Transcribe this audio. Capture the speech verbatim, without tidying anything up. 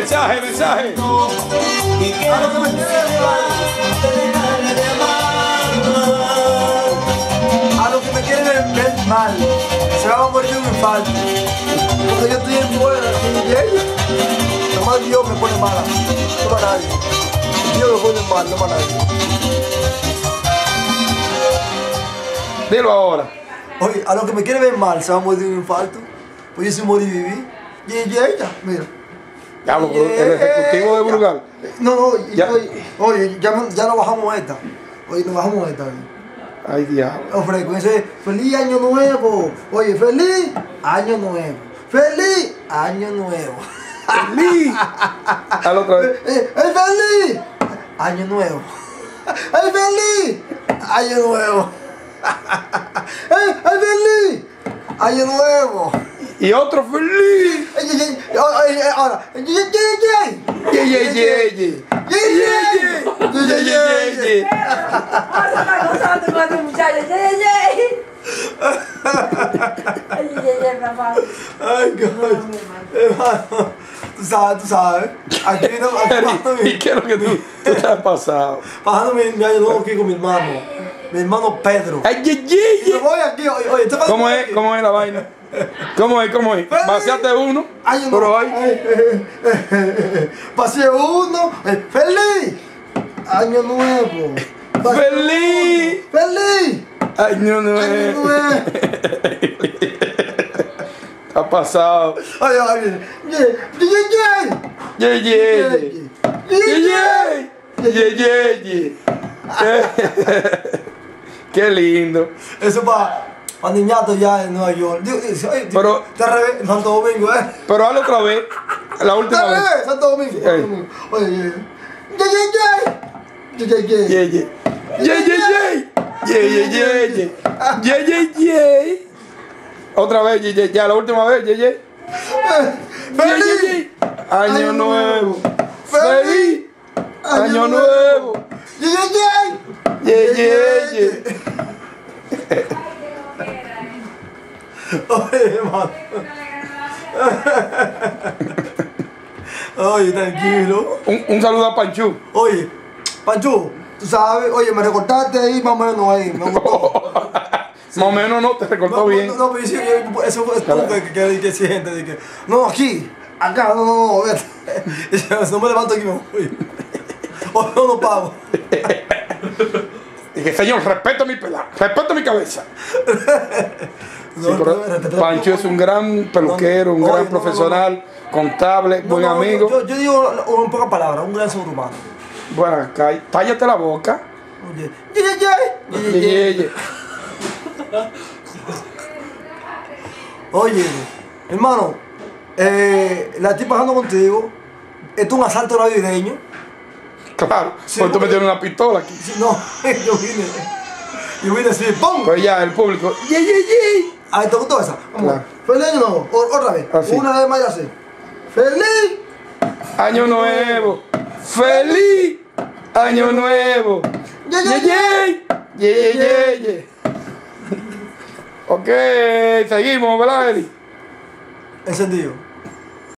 mensaje, mensaje. A lo que me quiere ver mal, a lo que me quiere ver mal, se va a morir de un infarto. Porque yo estoy en buena y ella, nomás Dios me pone mala, no para nadie. Dios me pone mal, no para nadie. Dilo ahora. Oye, a lo que me quiere ver mal, se va a morir de un infarto. Pues yo soy morir y viví. Y ella, mira. Ya, lo, el ejecutivo de Brugal. No, no, ya. Oye, oye ya, ya nos bajamos esta. Oye, nos bajamos esta. Ay, diablo. Hombre, con ese feliz año nuevo. Oye, feliz año nuevo. Feliz año nuevo. ¡Feliz! Hazlo otra vez. ¡El feliz año nuevo! ¡El feliz año nuevo! ¡El feliz año nuevo! Y otro feliz. Ahora, ye ye ye. Ye ye ye ye. Ye ye ye ye. Ahora está gozando con tu muchacho. Ye ye ye. Ay, ye ye, papá. Ay, God. Hermano, tú sabes, tú sabes. Aquí no. ¿Y qué es lo que tú, tú te has pasado? Pasando mi, mi año nuevo aquí con mi hermano. Mi hermano Pedro. Ay, ye ye Y me ye. voy aquí, oye, oye, ¿tú ¿Cómo es? ¿Cómo es la vaina? ¿Cómo es? ¿Cómo es? Vaciate uno. Año Pero nuevo. hoy. Pasé uno. eh, ¡Feliz! Año nuevo. Pasé ¡Feliz! uno. ¡Feliz! Año Año nuevo. nuevo. Ha pasado. Oye, oye. Ye, ye, ye. Ye ye ye. Ye ye. Ye ye ye. Qué lindo. Eso para pa niñatos ya en Nueva York. Digo, digo, oye, Pero- te revés, Santo Domingo, ¿eh? Pero hazlo otra vez. La Te última vez. revés, Santo Domingo. Santo Ey. Domingo. Oye, ye, ye, ye. Ye, ye, ye. Ye ye. Ye ye ye. Ye ye ye ye. Ye ye ye. Otra vez, ye ye. Ya, la última vez, ye ye. ¡Feliz! Ye, ye, ye. Año Año nuevo. ¡Feliz! Feliz. Año nuevo. Ye, ye, ye. Ye ye ye. Oye, hermano. Oye, tranquilo. Un, un saludo a Panchu. Oye, Pancho, tú sabes, oye, me recortaste ahí más o menos ahí. Me gustó. Más o menos no, te recortó No, bien. No, no, pero sí, yo- eso fue tú que, que, que, que siente. De que, no, aquí, acá, no, no, no, vete. Y yo, si no me levanto aquí, me voy. O no, no pago. Dije, señor, respeto mi pelado, respeto mi cabeza. No, Sí, pero no, respeto- Pancho es un gran peluquero, un No, no, gran oye, no, no, profesional, contable, no, buen no, amigo. Yo, yo digo en pocas palabras, un gran ser humano. Bueno, cá- cállate la boca. Oye, ye, ye, ye, ye, ye, Ye, ye. ye, ye. Oye, hermano, eh, la estoy pasando contigo. Esto es un asalto navideño. Claro, Sí, porque tú me porque- tienes una pistola aquí. Sí, no, yo vine. Yo vine así, ¡pum! Pues ya, el público. Ye, ye, ye. Ahí te gustó esa. Vamos. Claro. Feliz año nuevo. O- otra vez. Así. Una vez más y así. Feliz. Año nuevo. Feliz año nuevo. Ye, Ye, ye, ye. Ye, ye, ye, ye. Ok, seguimos, ¿verdad, Eli? Encendido.